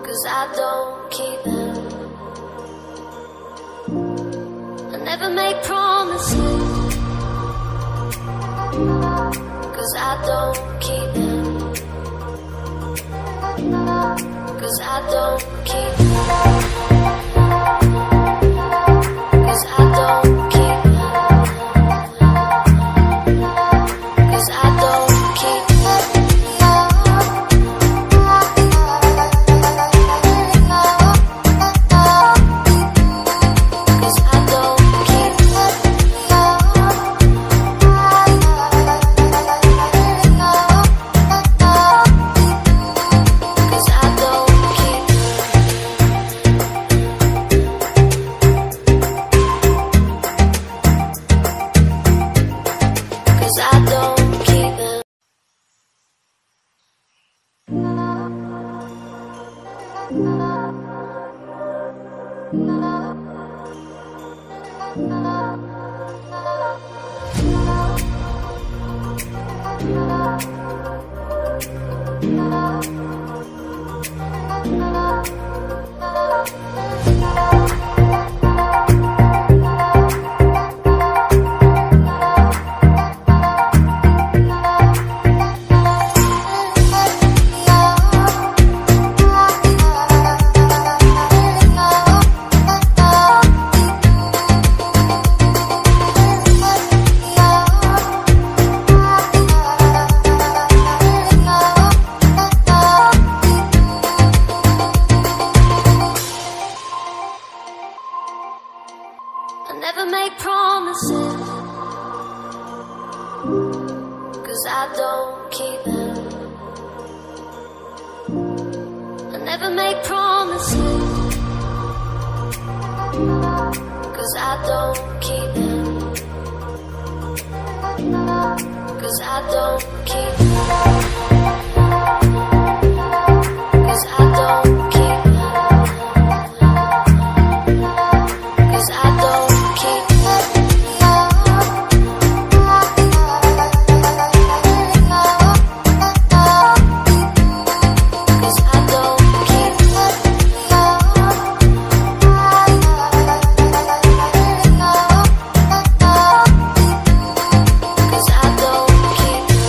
'cause I don't keep them. I never make promises, 'cause I don't keep them. 'Cause I don't keep them. 'Cause I don't keep them. 'Cause I don't keep them. 'Cause I don't keep them. 'Cause I don't keep them. 'Cause I don't keep them. I never make promises, 'cause I don't keep them. I never make promises, 'cause I don't keep them. 'Cause I don't keep them. 'Cause I don't keep them. 'Cause I don't keep them. 'Cause I don't keep them. 'Cause I don't keep them.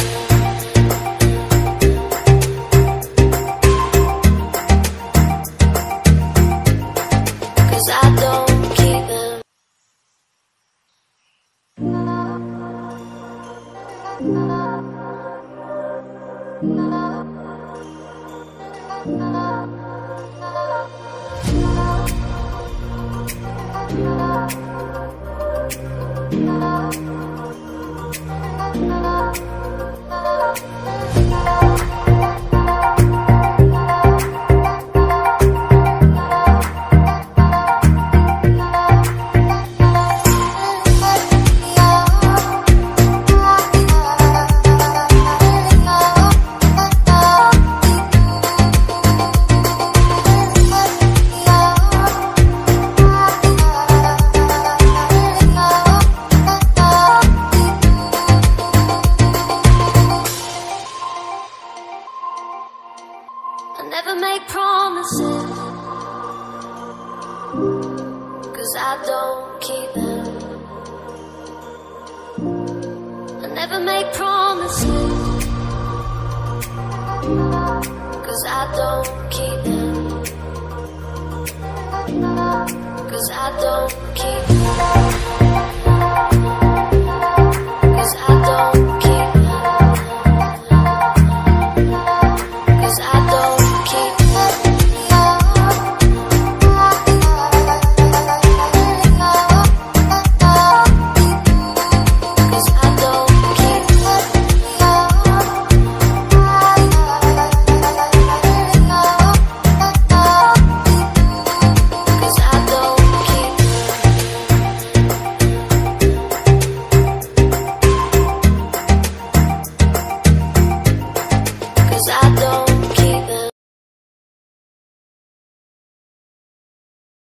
'Cause I don't keep them. 'Cause I don't keep them. I never make promises, 'cause I don't keep them. 'Cause I don't keep them.